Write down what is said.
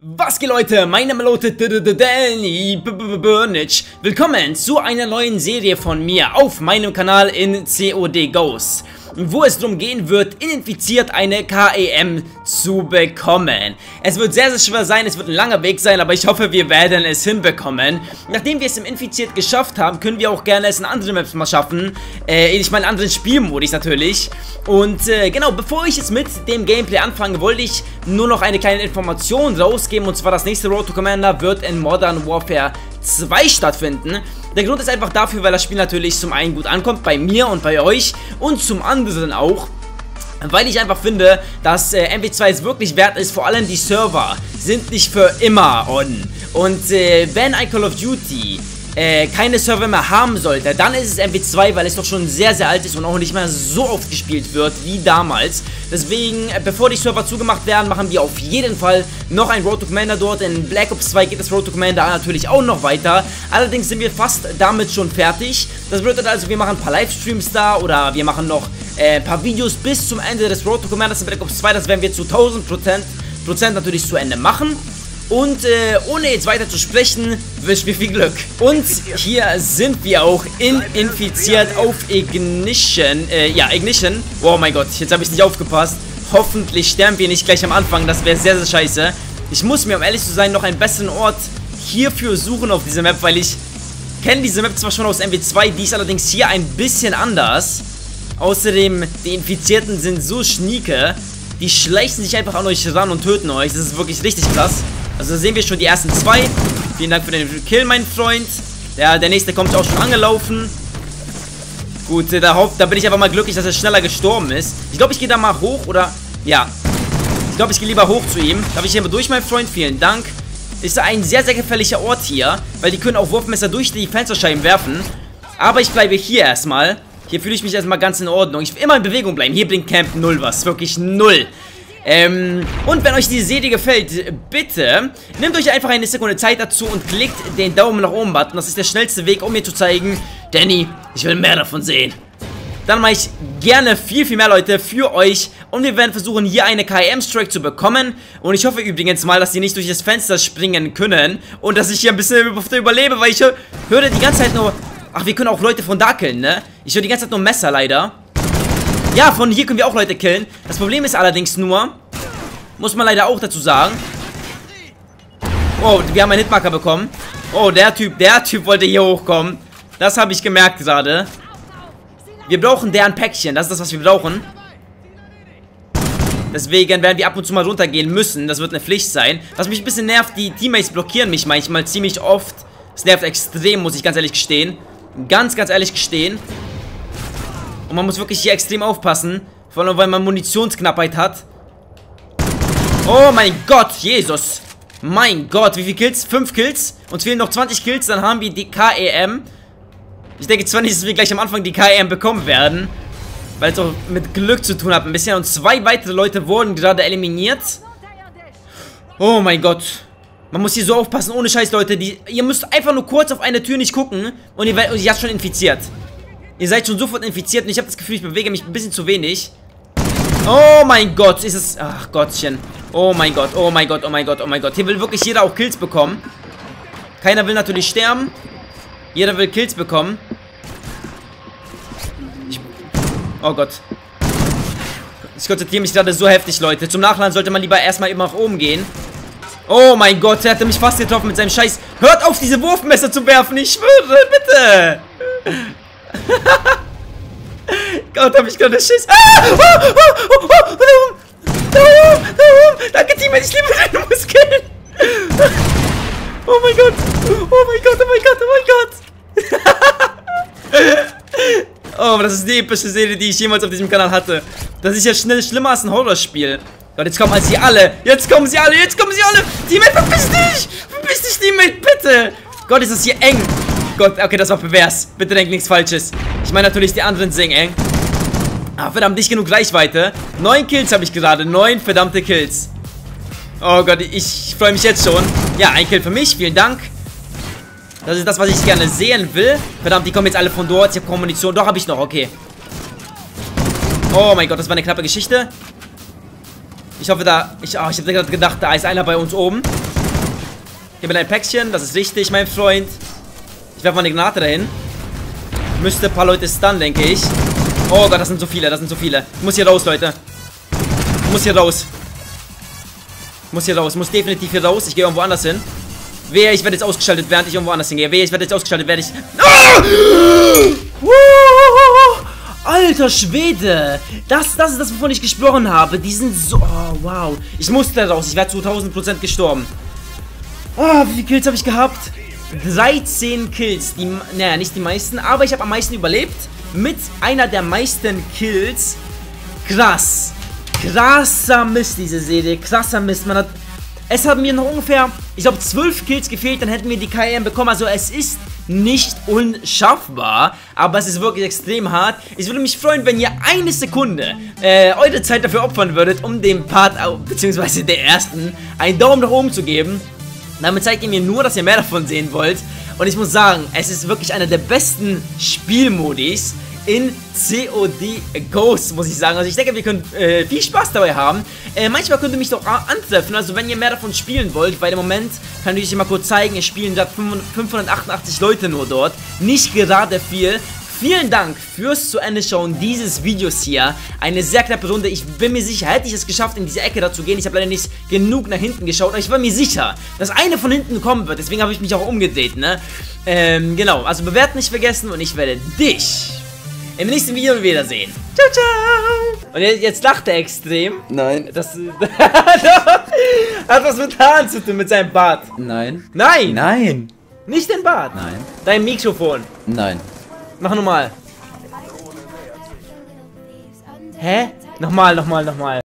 Was geht, Leute? Mein Name lautet Danny Burnich. Willkommen zu einer neuen Serie von mir auf meinem Kanal in COD Ghosts, wo es darum gehen wird, infiziert eine KEM zu bekommen. Es wird sehr, sehr schwer sein, es wird ein langer Weg sein, aber ich hoffe, wir werden es hinbekommen. Nachdem wir es im Infiziert geschafft haben, können wir auch gerne es in anderen Maps mal schaffen. Ich meine, in anderen Spielmodis natürlich. Und genau, bevor ich jetzt mit dem Gameplay anfange, wollte ich nur noch eine kleine Information rausgeben. Und zwar das nächste Road to Commander wird in Modern Warfare 2 stattfinden. Der Grund ist einfach dafür, weil das Spiel natürlich zum einen gut ankommt, bei mir und bei euch, und zum anderen auch, weil ich einfach finde, dass MW2 es wirklich wert ist. Vor allem die Server sind nicht für immer on. Und wenn ein Call of Duty keine Server mehr haben sollte, dann ist es MW2, weil es doch schon sehr, sehr alt ist und auch nicht mehr so oft gespielt wird wie damals. Deswegen, bevor die Server zugemacht werden, machen wir auf jeden Fall noch ein Road to Commander dort. In Black Ops 2 geht das Road to Commander natürlich auch noch weiter. Allerdings sind wir fast damit schon fertig. Das bedeutet also, wir machen ein paar Livestreams da oder wir machen noch ein paar Videos bis zum Ende des Road to Commanders in Black Ops 2. Das werden wir zu 1000% natürlich zu Ende machen. Und ohne jetzt weiter zu sprechen, wünsche ich mir viel Glück. Und hier sind wir auch infiziert auf Ignition. Ja, Ignition. Oh mein Gott, jetzt habe ich nicht aufgepasst. Hoffentlich sterben wir nicht gleich am Anfang. Das wäre sehr, sehr scheiße. Ich muss mir, um ehrlich zu sein, noch einen besseren Ort hierfür suchen auf dieser Map, weil ich kenne diese Map zwar schon aus MW2, die ist allerdings hier ein bisschen anders. Außerdem, die Infizierten sind so schnieke. Die schleichen sich einfach an euch ran und töten euch. Das ist wirklich richtig krass. Also sehen wir schon die ersten zwei. Vielen Dank für den Kill, mein Freund. Der nächste kommt auch schon angelaufen. Gut, da bin ich aber mal glücklich, dass er schneller gestorben ist. Ich glaube, ich gehe da mal hoch, oder? Ja. Ich glaube, ich gehe lieber hoch zu ihm. Darf ich hier mal durch, mein Freund? Vielen Dank. Ist ein sehr, sehr gefährlicher Ort hier, weil die können auch Wurfmesser durch die Fensterscheiben werfen. Aber ich bleibe hier erstmal. Hier fühle ich mich erstmal ganz in Ordnung. Ich will immer in Bewegung bleiben. Hier bringt Camp null was. Wirklich null. Und wenn euch die Serie gefällt, bitte nehmt euch einfach eine Sekunde Zeit dazu und klickt den Daumen nach oben Button. Das ist der schnellste Weg, um mir zu zeigen, Danny, ich will mehr davon sehen. Dann mache ich gerne viel, viel mehr, Leute, für euch. Und wir werden versuchen, hier eine KEM-Strike zu bekommen. Und ich hoffe übrigens mal, dass die nicht durch das Fenster springen können. Und dass ich hier ein bisschen überlebe, weil ich höre die ganze Zeit nur... Ach, wir können auch Leute von da killen, ne? Ich höre die ganze Zeit nur Messer, leider. Ja, von hier können wir auch Leute killen. Das Problem ist allerdings nur, muss man leider auch dazu sagen. Oh, wir haben einen Hitmarker bekommen. Oh, der Typ wollte hier hochkommen. Das habe ich gemerkt gerade. Wir brauchen deren Päckchen. Das ist das, was wir brauchen. Deswegen werden wir ab und zu mal runtergehen müssen. Das wird eine Pflicht sein. Was mich ein bisschen nervt, die Teammates blockieren mich manchmal ziemlich oft. Das nervt extrem, muss ich ganz ehrlich gestehen. Ganz ehrlich gestehen. Und man muss wirklich hier extrem aufpassen. Vor allem, weil man Munitionsknappheit hat. Oh mein Gott, Jesus. Mein Gott, wie viele Kills? 5 Kills. Uns fehlen noch 20 Kills, dann haben wir die KEM. Ich denke zwar nicht, dass wir gleich am Anfang die KEM bekommen werden, weil es auch mit Glück zu tun hat ein bisschen. Und 2 weitere Leute wurden gerade eliminiert. Oh mein Gott. Man muss hier so aufpassen, ohne Scheiß, Leute. Ihr müsst einfach nur kurz auf eine Tür nicht gucken und ihr seid schon infiziert. Ihr seid schon sofort infiziert und ich habe das Gefühl, ich bewege mich ein bisschen zu wenig. Oh mein Gott, ist es... Ach Gottchen. Oh mein Gott, oh mein Gott, oh mein Gott, oh mein Gott. Hier will wirklich jeder auch Kills bekommen. Keiner will natürlich sterben. Jeder will Kills bekommen. Oh Gott. Ich konzentriere mich gerade so heftig, Leute. Zum Nachladen sollte man lieber erstmal immer nach oben gehen. Oh mein Gott, der hatte mich fast getroffen mit seinem Scheiß. Hört auf, diese Wurfmesser zu werfen, ich schwöre, bitte. Gott, hab ich gerade Schiss. Danke, Teammate, ich liebe deine Muskeln. Oh mein Gott. Oh mein Gott, oh mein Gott, oh mein Gott. Oh, das ist die epische Serie, die ich jemals auf diesem Kanal hatte. Das ist ja schnell schlimmer als ein Horrorspiel. Gott, jetzt kommen sie alle. Jetzt kommen sie alle. Teammate, verpiss dich. Verpiss dich, Teammate, bitte. Gott, ist das hier eng. Gott, okay, das war pervers. Bitte denk nichts Falsches. Ich meine natürlich, die anderen sind eng. Ah, verdammt, nicht genug Reichweite. 9 Kills habe ich gerade. 9 verdammte Kills. Oh Gott, ich freue mich jetzt schon. Ja, ein Kill für mich. Vielen Dank. Das ist das, was ich gerne sehen will. Verdammt, die kommen jetzt alle von dort. Ich habe Munition. Doch, habe ich noch. Okay. Oh mein Gott, das war eine knappe Geschichte. Ich hoffe, ich habe gerade gedacht, da ist einer bei uns oben. Hier mit ein Päckchen, das ist richtig, mein Freund. Ich werfe mal eine Granate dahin. Müsste ein paar Leute stunnen, denke ich. Oh Gott, das sind so viele, das sind so viele. Ich muss hier raus, Leute. Ich muss hier raus. Ich muss hier raus, ich muss definitiv hier raus. Ich gehe irgendwo anders hin. Wehe, ich werde jetzt ausgeschaltet, während ich irgendwo anders hingehe. Wehe, ich werde jetzt ausgeschaltet, während ich... Ah! Alter Schwede. Das ist das, wovon ich gesprochen habe. Die sind so... Oh, wow. Ich musste raus. Ich wäre zu 1000% gestorben. Oh, wie viele Kills habe ich gehabt? 13 Kills. Naja, nicht die meisten, aber ich habe am meisten überlebt. Mit einer der meisten Kills. Krass. Krasser Mist, diese Serie. Krasser Mist. Es haben mir noch ungefähr, ich glaube, 12 Kills gefehlt, dann hätten wir die KM bekommen. Also es ist nicht unschaffbar, aber es ist wirklich extrem hart. Ich würde mich freuen, wenn ihr eine Sekunde eure Zeit dafür opfern würdet, um dem Part, beziehungsweise der ersten, einen Daumen nach oben zu geben. Damit zeigt ihr mir nur, dass ihr mehr davon sehen wollt. Und ich muss sagen, es ist wirklich einer der besten Spielmodis in COD Ghosts, muss ich sagen. Also ich denke, wir können viel Spaß dabei haben. Manchmal könnt ihr mich doch antreffen, also wenn ihr mehr davon spielen wollt, weil im Moment, kann ich euch mal kurz zeigen, es spielen gerade 588 Leute nur dort. Nicht gerade viel. Vielen Dank fürs zu Ende schauen dieses Videos hier. Eine sehr knappe Runde. Ich bin mir sicher, hätte ich es geschafft, in diese Ecke da zu gehen. Ich habe leider nicht genug nach hinten geschaut, aber ich war mir sicher, dass eine von hinten kommen wird. Deswegen habe ich mich auch umgedreht, ne? Genau, also bewerten nicht vergessen und ich werde dich im nächsten Video wiedersehen. Ciao, ciao! Und jetzt lacht er extrem. Nein. Das hat was mit Haaren zu tun, mit seinem Bart. Nein. Nein! Nein. Nicht den Bart. Nein. Dein Mikrofon. Nein. Mach nochmal. Hä? Nochmal.